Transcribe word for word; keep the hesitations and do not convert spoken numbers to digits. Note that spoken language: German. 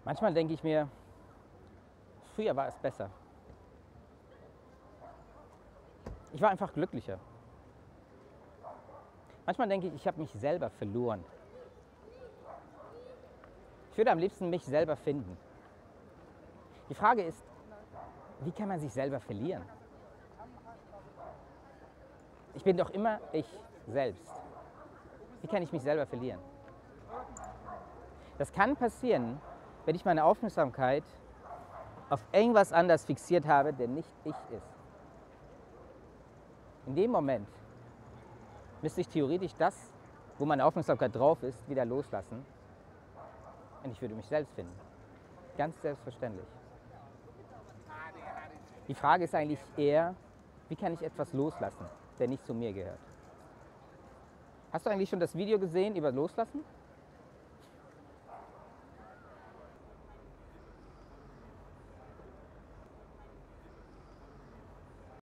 Manchmal denke ich mir, früher war es besser. Ich war einfach glücklicher. Manchmal denke ich, ich habe mich selber verloren. Ich würde am liebsten mich selber finden. Die Frage ist, wie kann man sich selber verlieren? Ich bin doch immer ich selbst. Wie kann ich mich selber verlieren? Das kann passieren, wenn ich meine Aufmerksamkeit auf irgendwas anderes fixiert habe, der nicht ich ist. In dem Moment müsste ich theoretisch das, wo meine Aufmerksamkeit drauf ist, wieder loslassen. Und ich würde mich selbst finden. Ganz selbstverständlich. Die Frage ist eigentlich eher, wie kann ich etwas loslassen, der nicht zu mir gehört? Hast du eigentlich schon das Video gesehen über Loslassen?